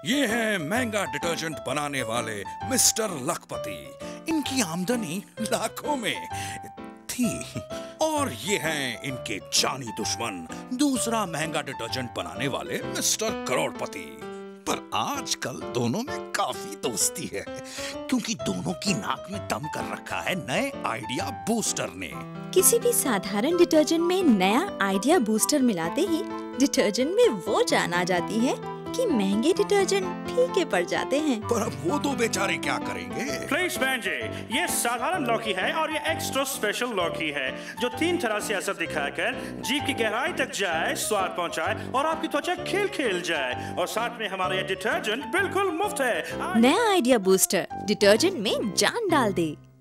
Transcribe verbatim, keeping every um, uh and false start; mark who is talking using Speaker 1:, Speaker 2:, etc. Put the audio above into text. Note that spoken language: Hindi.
Speaker 1: ये है महंगा डिटर्जेंट बनाने वाले मिस्टर लखपति। इनकी आमदनी लाखों में थी। और ये हैं इनके जानी दुश्मन, दूसरा महंगा डिटर्जेंट बनाने वाले मिस्टर करोड़पति। पर आजकल दोनों में काफी दोस्ती है, क्योंकि दोनों की नाक में दम कर रखा है नए आइडिया बूस्टर ने।
Speaker 2: किसी भी साधारण डिटर्जेंट में नया आइडिया बूस्टर मिलाते ही डिटर्जेंट में वो जान आ जाती है कि महंगे डिटर्जेंट फीके पड़ जाते हैं।
Speaker 1: पर अब वो दो बेचारे क्या करेंगे?
Speaker 3: प्लीज बहन जी, ये साधारण लौकी है और ये एक्स्ट्रा स्पेशल लौकी है, जो तीन तरह से असर दिखाकर जीभ की गहराई तक जाए, स्वाद पहुंचाए और आपकी त्वचा खिल खिल जाए। और साथ में हमारा ये डिटर्जेंट बिल्कुल मुफ्त है।
Speaker 2: नया आइडिया बूस्टर डिटर्जेंट में जान डाल दे।